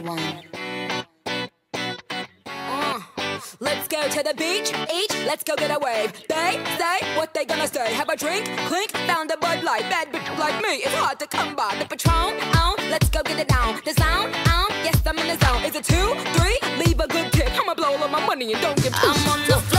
one. Let's go to the beach, let's go get a wave. They say what they gonna say. Have a drink, clink, found a Bud Light. Bad bitch like me, it's hard to come by. The Patron, let's go get it down. The sound, yes I'm in the zone. Is it 2, 3? Leave a good tip. I'ma blow all of my money and don't get pushed. I'm on the